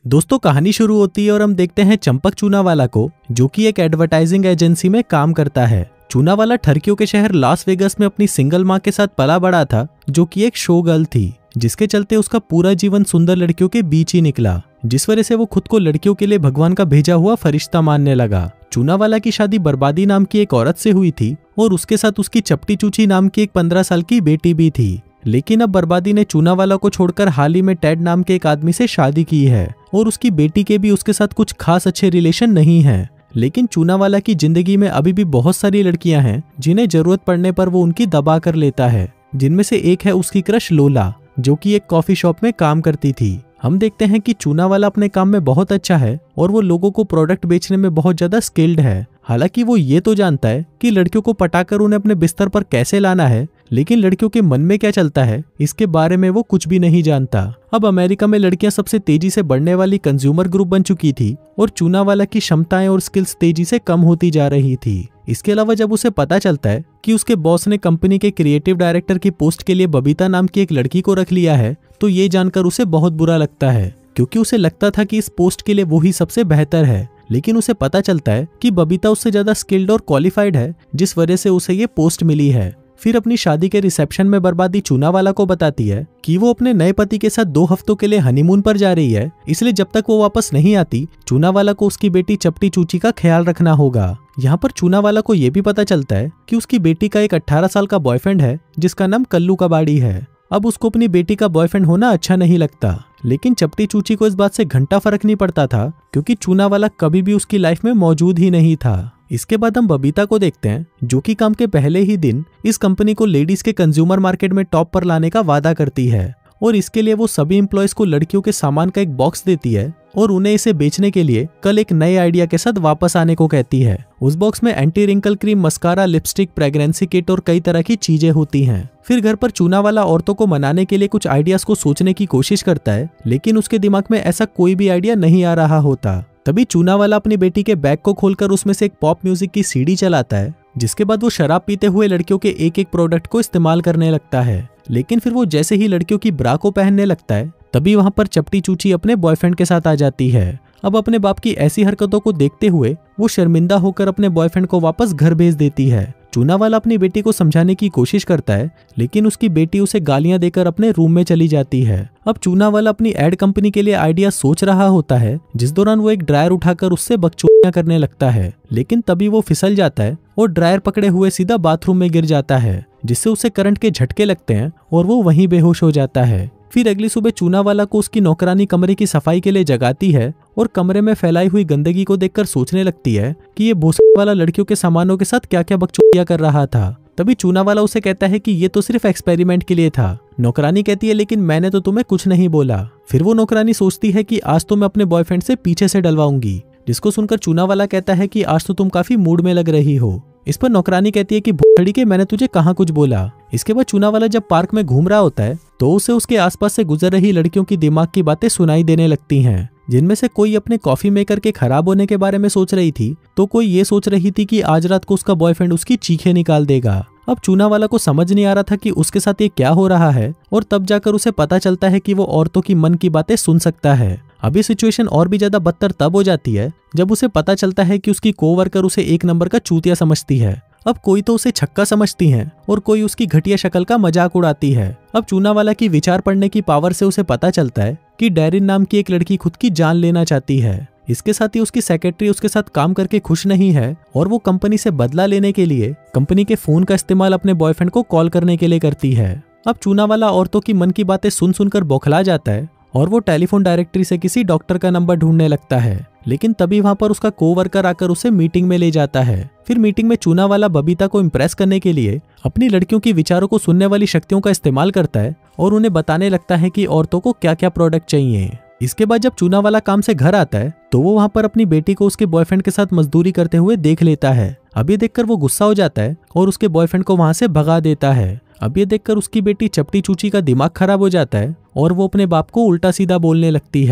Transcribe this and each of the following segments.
दोस्तों कहानी शुरू होती है और हम देखते हैं चंपक चूनावाला को, जो कि एक एडवर्टाइजिंग एजेंसी में काम करता है। चूनावाला ठरकियों के शहर लास वेगस में अपनी सिंगल माँ के साथ पला बड़ा था, जो कि एक शो गर्ल थी, जिसके चलते उसका पूरा जीवन सुंदर लड़कियों के बीच ही निकला, जिस वजह से वो खुद को लड़कियों के लिए भगवान का भेजा हुआ फरिश्ता मानने लगा। चूनावाला की शादी बर्बादी नाम की एक औरत से हुई थी और उसके साथ उसकी चपटी चूची नाम की एक 15 साल की बेटी भी थी। लेकिन अब बर्बादी ने चूनावाला को छोड़कर हाल ही में टेड नाम के एक आदमी से शादी की है और उसकी बेटी के भी उसके साथ कुछ खास अच्छे रिलेशन नहीं है। लेकिन चूनावाला की जिंदगी में अभी भी बहुत सारी लड़कियां हैं जिन्हें जरूरत पड़ने पर वो उनकी दबा कर लेता है, जिनमें से एक है उसकी क्रश लोला, जो कि एक कॉफी शॉप में काम करती थी। हम देखते हैं कि चूनावाला अपने काम में बहुत अच्छा है और वो लोगों को प्रोडक्ट बेचने में बहुत ज्यादा स्किल्ड है। हालांकि वो ये तो जानता है कि लड़कियों को पटाकर उन्हें अपने बिस्तर पर कैसे लाना है, लेकिन लड़कियों के मन में क्या चलता है इसके बारे में वो कुछ भी नहीं जानता। अब अमेरिका में लड़कियां सबसे तेजी से बढ़ने वाली कंज्यूमर ग्रुप बन चुकी थी और चूनावाला की क्षमताएं और स्किल्स तेजी से कम होती जा रही थी। इसके अलावा जब उसे पता चलता है कि उसके बॉस ने कंपनी के क्रिएटिव डायरेक्टर की पोस्ट के लिए बबीता नाम की एक लड़की को रख लिया है, तो ये जानकर उसे बहुत बुरा लगता है, क्योंकि उसे लगता था कि इस पोस्ट के लिए वो ही सबसे बेहतर है। लेकिन उसे पता चलता है कि बबीता उससे ज्यादा स्किल्ड और क्वालिफाइड है, जिस वजह से उसे ये पोस्ट मिली है। फिर अपनी शादी के रिसेप्शन में बर्बादी चूनावाला को बताती है कि वो अपने नए पति के साथ 2 हफ्तों के लिए हनीमून पर जा रही है, इसलिए जब तक वो वापस नहीं आती चूनावाला को उसकी बेटी चपटी चूची का ख्याल रखना होगा। यहाँ पर चूनावाला को ये भी पता चलता है कि उसकी बेटी का एक 18 साल का बॉयफ्रेंड है जिसका नाम कल्लू कबाड़ी है। अब उसको अपनी बेटी का बॉयफ्रेंड होना अच्छा नहीं लगता, लेकिन चपटी चूची को इस बात से घंटा फर्क नहीं पड़ता था, क्योंकि चूनावाला कभी भी उसकी लाइफ में मौजूद ही नहीं था। इसके बाद हम बबीता को देखते हैं, जो कि काम के पहले ही दिन इस कंपनी को लेडीज के कंज्यूमर मार्केट में टॉप पर लाने का वादा करती है और इसके लिए वो सभी एम्प्लॉयज को लड़कियों के सामान का एक बॉक्स देती है और उन्हें इसे बेचने के लिए कल एक नए आइडिया के साथ वापस आने को कहती है। उस बॉक्स में anti wrinkle cream, mascara, lipstick, pregnancy kit और कई तरह की चीजें होती हैं। फिर घर पर चूनावाला औरतों को मनाने के लिए कुछ आइडियाज को सोचने की कोशिश करता है, लेकिन उसके दिमाग में ऐसा कोई भी आइडिया नहीं आ रहा होता। तभी चूनावाला अपनी बेटी के बैग को खोलकर उसमें से एक पॉप म्यूजिक की सीडी चलाता है, जिसके बाद वो शराब पीते हुए लड़कियों के एक एक प्रोडक्ट को इस्तेमाल करने लगता है। लेकिन फिर वो जैसे ही लड़कियों की ब्रा को पहनने लगता है, तभी वहां पर चपटी चूची अपने बॉयफ्रेंड के साथ आ जाती है। अब अपने बाप की ऐसी हरकतों को देखते हुए वो शर्मिंदा होकर अपने बॉयफ्रेंड को वापस घर भेज देती है। चूनावाला अपनी बेटी को समझाने की कोशिश करता है, लेकिन उसकी बेटी उसे गालियां देकर अपने रूम में चली जाती है। अब चूनावाला अपनी एड कंपनी के लिए आइडिया सोच रहा होता है, जिस दौरान वो एक ड्रायर उठाकर उससे बकचोदियां करने लगता है, लेकिन तभी वो फिसल जाता है और ड्रायर पकड़े हुए सीधा बाथरूम में गिर जाता है, जिससे उसे करंट के झटके लगते हैं और वो वहीं बेहोश हो जाता है। फिर अगली सुबह चूनावाला को उसकी नौकरानी कमरे की सफाई के लिए जगाती है और कमरे में फैलाई हुई गंदगी को देखकर सोचने लगती है कि ये भोसड़ी वाला लड़कियों के सामानों के साथ क्या क्या बकचोदियां कर रहा था। तभी चूनावाला उसे कहता है कि ये तो सिर्फ एक्सपेरिमेंट के लिए था। नौकरानी कहती है, लेकिन मैंने तो तुम्हें कुछ नहीं बोला। फिर वो नौकरानी सोचती है कि आज तो मैं अपने बॉयफ्रेंड से पीछे से डलवाऊंगी, जिसको सुनकर चूनावाला कहता है कि आज तो तुम काफी मूड में लग रही हो। इस पर नौकरानी कहती है कि भोसड़ी के, मैंने तुझे कहाँ कुछ बोला। इसके बाद चूनावाला जब पार्क में घूम रहा होता है तो उसे उसके आसपास से गुजर रही लड़कियों की दिमाग की बातें सुनाई देने लगती हैं, जिनमें से कोई अपने कॉफी मेकर के खराब होने के बारे में सोच रही थी, तो कोई ये सोच रही थी कि आज रात को उसका बॉयफ्रेंड उसकी चीखें निकाल देगा। अब चूनावाला को समझ नहीं आ रहा था कि उसके साथ ये क्या हो रहा है, और तब जाकर उसे पता चलता है कि वो औरतों की मन की बातें सुन सकता है। अब ये सिचुएशन और भी ज्यादा बदतर तब हो जाती है जब उसे पता चलता है कि उसकी कोवर्कर उसे एक नंबर का चूतिया समझती है। अब कोई तो उसे छक्का समझती है और कोई उसकी घटिया शक्ल का मजाक उड़ाती है। अब चूनावाला की विचार पढ़ने की पावर से उसे पता चलता है कि डैरिन नाम की एक लड़की खुद की जान लेना चाहती है। इसके साथ ही उसकी सेक्रेटरी उसके साथ काम करके खुश नहीं है और वो कंपनी से बदला लेने के लिए कंपनी के फोन का इस्तेमाल अपने बॉयफ्रेंड को कॉल करने के लिए करती है। अब चूनावाला औरतों की मन की बातें सुन सुनकर बौखला जाता है और वो टेलीफोन डायरेक्टरी से किसी डॉक्टर का नंबर ढूंढने लगता है, लेकिन तभी वहां पर उसका कोवर्कर आकर उसे मीटिंग में ले जाता है। फिर मीटिंग में चूनावाला बबीता को इम्प्रेस करने के लिए अपनी लड़कियों की विचारों को सुनने वाली शक्तियों का इस्तेमाल करता है और उन्हें बताने लगता है कि औरतों को क्या क्या प्रोडक्ट चाहिए। इसके बाद जब चूनावाला काम से घर आता है तो वो वहां पर अपनी बेटी को उसके बॉयफ्रेंड के साथ मजदूरी करते हुए देख लेता है। अब ये देखकर वो गुस्सा हो जाता है और उसके बॉयफ्रेंड को वहां से भगा देता है। अब ये देखकर उसकी बेटी चपटी चूची का दिमाग खराब हो जाता है और वो अपने बाप को उल्टा सीधा बोलने लगती है।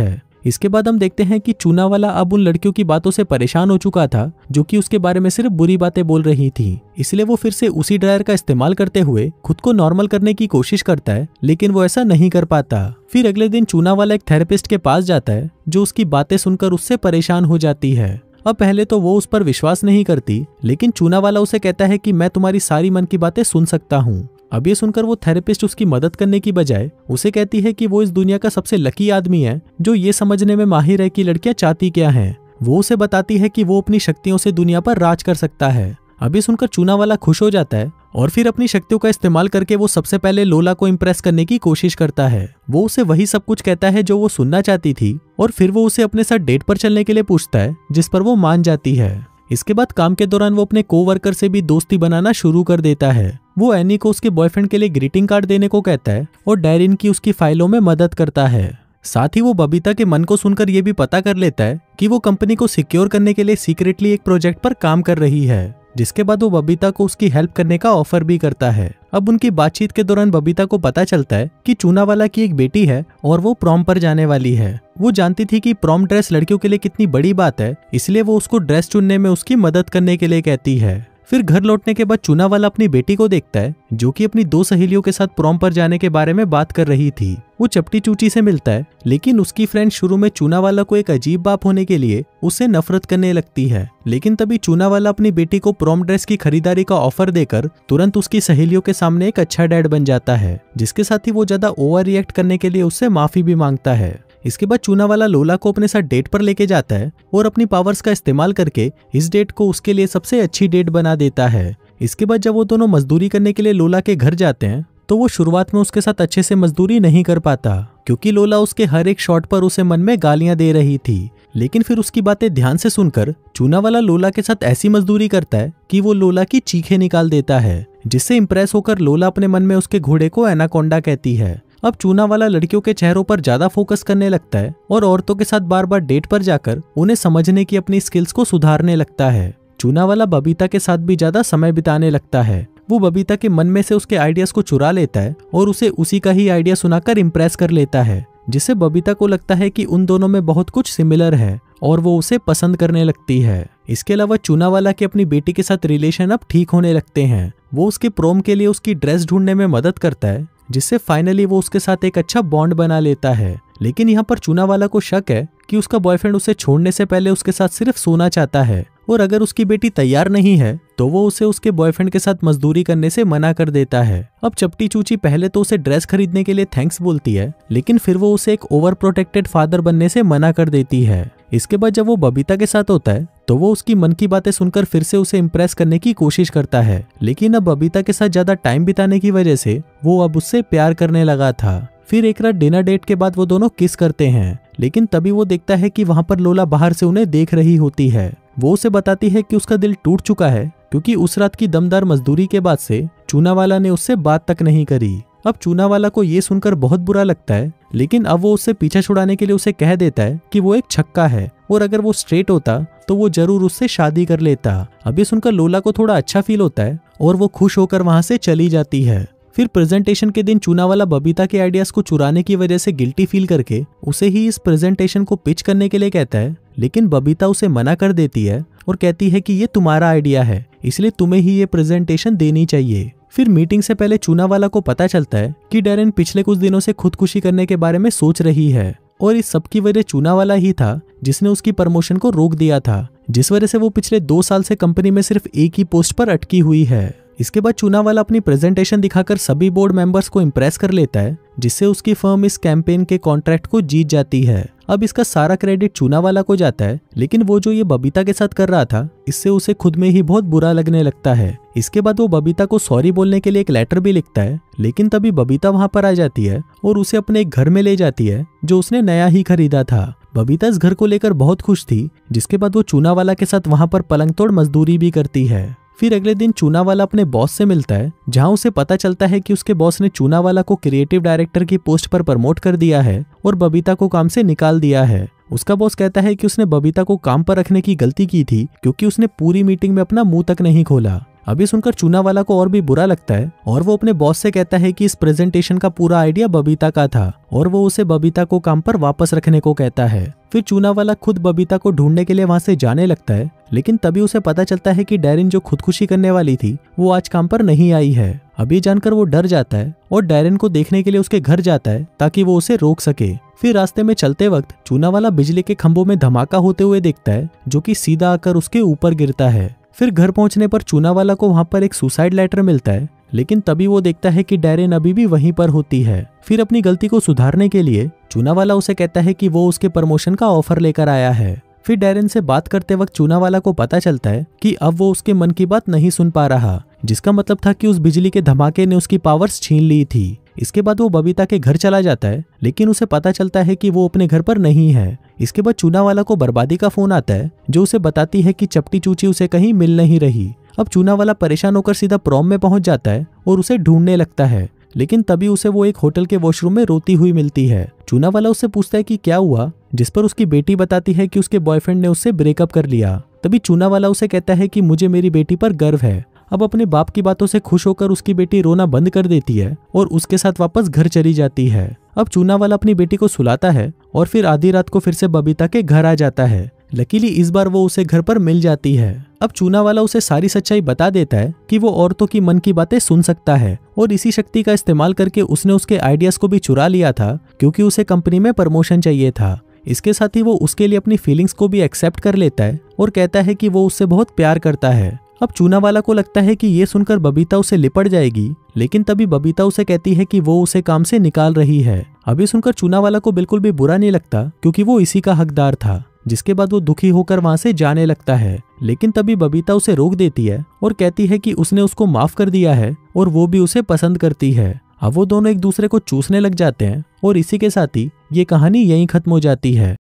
इसके बाद हम देखते हैं कि चूना वाला अब उन लड़कियों की बातों से परेशान हो चुका था जो कि उसके बारे में सिर्फ बुरी बातें बोल रही थी। इसलिए वो फिर से उसी ड्रायर का इस्तेमाल करते हुए खुद को नॉर्मल करने की कोशिश करता है, लेकिन वो ऐसा नहीं कर पाता। फिर अगले दिन चूना वाला एक थेरेपिस्ट के पास जाता है जो उसकी बातें सुनकर उससे परेशान हो जाती है। अब पहले तो वो उस पर विश्वास नहीं करती, लेकिन चूना वाला उसे कहता है कि मैं तुम्हारी सारी मन की बातें सुन सकता हूँ। अब ये सुनकर वो थेरेपिस्ट उसकी मदद करने की बजाय उसे कहती है कि वो इस दुनिया का सबसे लकी आदमी है जो ये समझने में माहिर है कि लड़कियां चाहती क्या हैं। वो उसे बताती है कि वो अपनी शक्तियों से दुनिया पर राज कर सकता है। अब ये सुनकर चूना वाला खुश हो जाता है और फिर अपनी शक्तियों का इस्तेमाल करके वो सबसे पहले लोला को इम्प्रेस करने की कोशिश करता है। वो उसे वही सब कुछ कहता है जो वो सुनना चाहती थी और फिर वो उसे अपने साथ डेट पर चलने के लिए पूछता है, जिस पर वो मान जाती है। इसके बाद काम के दौरान वो अपने कोवर्कर से भी दोस्ती बनाना शुरू कर देता है। वो एनी को उसके बॉयफ्रेंड के लिए ग्रीटिंग कार्ड देने को कहता है और डैरिन की उसकी फाइलों में मदद करता है। साथ ही वो बबीता के मन को सुनकर ये भी पता कर लेता है कि वो कंपनी को सिक्योर करने के लिए सीक्रेटली एक प्रोजेक्ट पर काम कर रही है, जिसके बाद वो बबीता को उसकी हेल्प करने का ऑफर भी करता है। अब उनकी बातचीत के दौरान बबीता को पता चलता है कि चूनावाला की एक बेटी है और वो प्रॉम पर जाने वाली है। वो जानती थी कि प्रॉम ड्रेस लड़कियों के लिए कितनी बड़ी बात है, इसलिए वो उसको ड्रेस चुनने में उसकी मदद करने के लिए कहती है। फिर घर लौटने के बाद चूनावाला अपनी बेटी को देखता है जो कि अपनी 2 सहेलियों के साथ प्रॉम पर जाने के बारे में बात कर रही थी। वो चपटी चूची से मिलता है, लेकिन उसकी फ्रेंड शुरू में चूनावाला को एक अजीब बाप होने के लिए उससे नफरत करने लगती है। लेकिन तभी चूनावाला अपनी बेटी को प्रॉम ड्रेस की खरीदारी का ऑफर देकर तुरंत उसकी सहेलियों के सामने एक अच्छा डैड बन जाता है, जिसके साथ ही वो ज्यादा ओवर रिएक्ट करने के लिए उससे माफी भी मांगता है। इसके बाद चूनावाला लोला को अपने साथ डेट पर लेके जाता है और अपनी पावर्स का इस्तेमाल करके इस डेट को उसके लिए सबसे अच्छी डेट बना देता है। इसके बाद जब वो दोनों मजदूरी करने के लिए लोला के घर जाते हैं तो वो शुरुआत में उसके साथ अच्छे से मजदूरी नहीं कर पाता, क्योंकि लोला उसके हर एक शॉट पर उसे मन में गालियां दे रही थी। लेकिन फिर उसकी बातें ध्यान से सुनकर चूनावाला लोला के साथ ऐसी मजदूरी करता है कि वो लोला की चीखें निकाल देता है, जिससे इंप्रेस होकर लोला अपने मन में उसके घोड़े को एनाकोंडा कहती है। अब चूनावाला लड़कियों के चेहरों पर ज्यादा फोकस करने लगता है और औरतों के साथ बार बार डेट पर जाकर उन्हें समझने की अपनी स्किल्स को सुधारने लगता है। चूनावाला बबीता के साथ भी ज्यादा समय बिताने लगता है। वो बबीता के मन में से उसके आइडियाज को चुरा लेता है और उसे उसी का ही आइडिया सुनाकर इम्प्रेस कर लेता है, जिससे बबीता को लगता है कि उन दोनों में बहुत कुछ सिमिलर है और वो उसे पसंद करने लगती है। इसके अलावा चूनावाला के अपनी बेटी के साथ रिलेशन अब ठीक होने लगते हैं। वो उसके प्रोम के लिए उसकी ड्रेस ढूंढने में मदद करता है, जिससे फाइनली वो उसके साथ एक अच्छा बॉन्ड बना लेता है। लेकिन यहाँ पर चूनावाला को शक है कि उसका बॉयफ्रेंड उसे छोड़ने से पहले उसके साथ सिर्फ सोना चाहता है और अगर उसकी बेटी तैयार नहीं है तो वो उसे उसके बॉयफ्रेंड के साथ मजदूरी करने से मना कर देता है। अब चपटी चूची पहले तो उसे ड्रेस खरीदने के लिए थैंक्स बोलती है, लेकिन फिर वो उसे एक ओवर प्रोटेक्टेड फादर बनने से मना कर देती है। इसके बाद जब वो बबीता के साथ होता है तो वो उसकी मन की बातें सुनकर फिर से उसे इम्प्रेस करने की कोशिश करता है, लेकिन अब बबीता के साथ ज्यादा टाइम बिताने की वजह से वो अब उससे प्यार करने लगा था। फिर एक रात डिनर डेट के बाद वो दोनों किस करते हैं, लेकिन तभी वो देखता है कि वहां पर लोला बाहर से उन्हें देख रही होती है। वो उसे बताती है कि उसका दिल टूट चुका है, क्योंकि उस रात की दमदार मजदूरी के बाद से चूनावाला ने उससे बात तक नहीं करी। अब चूनावाला को ये सुनकर बहुत बुरा लगता है, लेकिन अब वो उससे पीछा छुड़ाने के लिए उसे कह देता है कि वो एक छक्का है और अगर वो स्ट्रेट होता तो वो जरूर उससे शादी कर लेता। अब ये सुनकर लोला को थोड़ा अच्छा फील होता है और वो खुश होकर वहां से चली जाती है। फिर प्रेजेंटेशन के दिन चूनावाला बबीता के आइडियाज को चुराने की वजह से गिल्टी फील करके उसे ही इस प्रेजेंटेशन को पिच करने के लिए कहता है, लेकिन बबीता उसे मना कर देती है और कहती है कि ये तुम्हारा आइडिया है, इसलिए तुम्हें ही ये प्रेजेंटेशन देनी चाहिए। फिर मीटिंग से पहले चूनावाला को पता चलता है कि डैरेन पिछले कुछ दिनों से खुदकुशी करने के बारे में सोच रही है और इस सब की वजह चूनावाला ही था जिसने उसकी प्रमोशन को रोक दिया था, जिस वजह से वो पिछले 2 साल से कंपनी में सिर्फ एक ही पोस्ट पर अटकी हुई है। इसके बाद चूनावाला अपनी प्रेजेंटेशन दिखाकर सभी बोर्ड मेंबर्स को इम्प्रेस कर लेता है, जिससे उसकी फर्म इस कैंपेन के कॉन्ट्रैक्ट को जीत जाती है। अब इसका सारा क्रेडिट चूनावाला को जाता है, लेकिन वो जो ये बबीता के साथ कर रहा था इससे उसे खुद में ही बहुत बुरा लगने लगता है। इसके बाद वो बबीता को सॉरी बोलने के लिए एक लेटर भी लिखता है, लेकिन तभी बबीता वहां पर आ जाती है और उसे अपने एक घर में ले जाती है जो उसने नया ही खरीदा था। बबीता इस घर को लेकर बहुत खुश थी, जिसके बाद वो चूनावाला के साथ वहां पर पलंग तोड़ मजदूरी भी करती है। फिर अगले दिन चूनावाला अपने बॉस से मिलता है, जहां उसे पता चलता है कि उसके बॉस ने चूनावाला को क्रिएटिव डायरेक्टर की पोस्ट पर प्रमोट कर दिया है और बबीता को काम से निकाल दिया है। उसका बॉस कहता है कि उसने बबीता को काम पर रखने की गलती की थी, क्योंकि उसने पूरी मीटिंग में अपना मुंह तक नहीं खोला। अभी सुनकर चूना वाला को और भी बुरा लगता है और वो अपने बॉस से कहता है कि इस प्रेजेंटेशन का पूरा आइडिया बबीता का था और वो उसे बबीता को काम पर वापस रखने को कहता है। फिर चूना वाला खुद बबीता को ढूंढने के लिए वहां से जाने लगता है, लेकिन तभी उसे पता चलता है कि डैरिन जो खुदकुशी करने वाली थी वो आज काम पर नहीं आई है। अभी जानकर वो डर जाता है और डैरिन को देखने के लिए उसके घर जाता है ताकि वो उसे रोक सके। फिर रास्ते में चलते वक्त चूना वाला बिजली के खंभों में धमाका होते हुए देखता है जो कि सीधा आकर उसके ऊपर गिरता है। फिर घर पहुंचने पर चूना वाला को वहां पर एक सुसाइड लेटर मिलता है, लेकिन तभी वो देखता है कि डैरिन अभी भी वहीं पर होती है। फिर अपनी गलती को सुधारने के लिए चूना वाला उसे कहता है कि वो उसके प्रमोशन का ऑफर लेकर आया है। फिर डैरिन से बात करते वक्त चूना वाला को पता चलता है कि अब वो उसके मन की बात नहीं सुन पा रहा, जिसका मतलब था कि उस बिजली के धमाके ने उसकी पावर्स छीन ली थी। इसके बाद वो बबीता के घर चला जाता है, लेकिन उसे पता चलता है कि वो अपने घर पर नहीं है। इसके बाद चूना वाला को बर्बादी का फोन आता है जो उसे बताती है कि चपटी चूची उसे कहीं मिल नहीं रही। अब चूना वाला परेशान होकर सीधा प्रॉम में पहुंच जाता है और उसे ढूंढने लगता है, लेकिन तभी उसे वो एक होटल के वॉशरूम में रोती हुई मिलती है। चूना वाला उससे पूछता है कि क्या हुआ, जिस पर उसकी बेटी बताती है कि उसके बॉयफ्रेंड ने उससे ब्रेकअप कर लिया। तभी चूना वाला उसे कहता है कि मुझे मेरी बेटी पर गर्व है। अब अपने बाप की बातों से खुश होकर उसकी बेटी रोना बंद कर देती है और उसके साथ वापस घर चली जाती है। अब चूना वाला अपनी बेटी को सुलाता है और फिर आधी रात को फिर से बबीता के घर आ जाता है। लकीली इस बार वो उसे घर पर मिल जाती है। अब चूना वाला उसे सारी सच्चाई बता देता है कि वो औरतों की मन की बातें सुन सकता है और इसी शक्ति का इस्तेमाल करके उसने उसके आइडियाज को भी चुरा लिया था, क्योंकि उसे कंपनी में प्रमोशन चाहिए था। इसके साथ ही वो उसके लिए अपनी फीलिंग्स को भी एक्सेप्ट कर लेता है और कहता है कि वो उससे बहुत प्यार करता है। अब चूना वाला को लगता है कि ये सुनकर बबीता उसे लिपट जाएगी, लेकिन तभी बबीता उसे कहती है कि वो उसे काम से निकाल रही है। अभी सुनकर चूना वाला को बिल्कुल भी बुरा नहीं लगता, क्योंकि वो इसी का हकदार था। जिसके बाद वो दुखी होकर वहां से जाने लगता है, लेकिन तभी बबीता उसे रोक देती है और कहती है कि उसने उसको माफ कर दिया है और वो भी उसे पसंद करती है। अब वो दोनों एक दूसरे को चूसने लग जाते हैं और इसी के साथ ही ये कहानी यहीं खत्म हो जाती है।